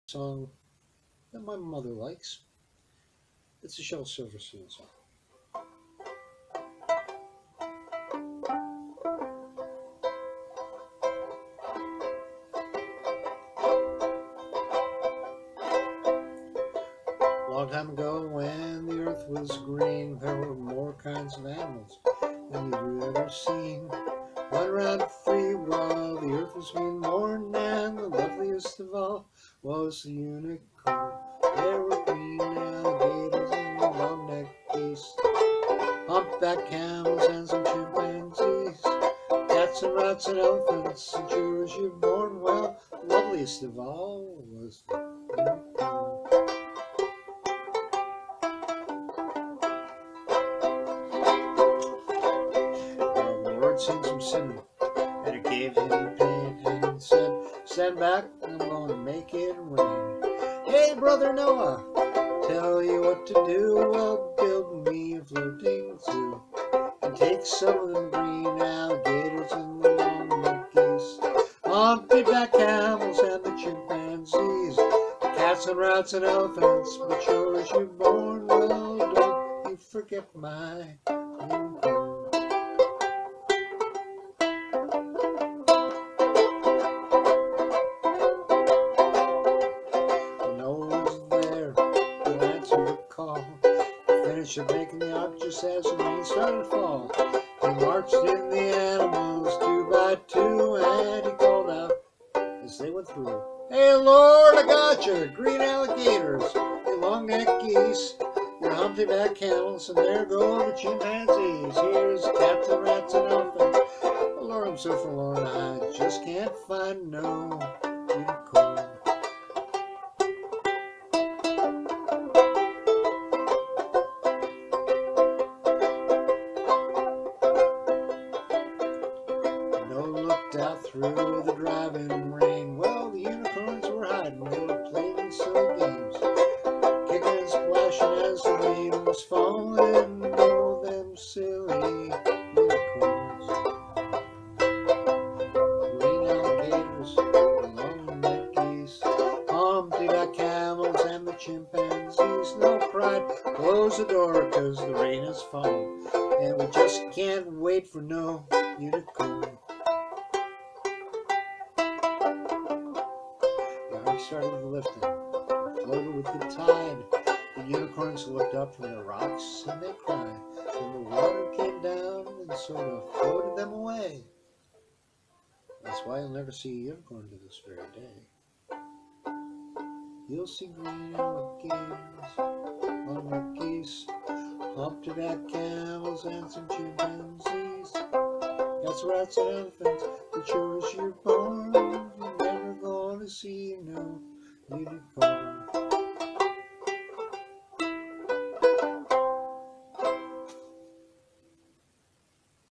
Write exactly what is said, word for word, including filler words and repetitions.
Song that my mother likes. It's a Shel Silverstein song. Long time ago, when the earth was green, there were more kinds of animals than you've ever seen. One around free while the earth was being born, and the loveliest of all was the unicorn. There were green alligators and long-necked geese, humpback camels and some chimpanzees, cats and rats and elephants, and sure as you're born, well, the loveliest of all was the unicorn. Sing some cinnamon, and it gave him pain, and he said, stand back, I'm going to make it rain. Hey, brother Noah, tell you what to do, well, build me a floating zoo, and take some of them green alligators and the long-necked geese, humpty-back camels and the chimpanzees, cats and rats and elephants, but sure as you're born, well, don't you forget my unicorn. Finished making the ark just as the rain started to fall. He marched in the animals two by two, and he called out as they went through, hey Lord, I got you, green alligators, you long-necked geese, your humpty-back camels, and there go the chimpanzees. Here's cats and rats and elephants. Oh Lord, I'm so forlorn, I just can't find no unicorn. Out through the driving rain, well, the unicorns were hiding, they were playing silly games, kicking and splashing as the rain was falling. Oh, them silly unicorns. Green alligators, long-necked geese, humpty-back camels and the chimpanzees. No pride, close the door, cause the rain has fallen, and we just can't wait for no unicorn. Started lifting, floated with the tide. The unicorns looked up from the rocks and they cried. And the water came down and sort of floated them away. That's why you'll never see a unicorn to this very day. You'll see green alligators, long-necked geese, humpty-back camels, and some chimpanzees, cats, rats, and elephants, but sure as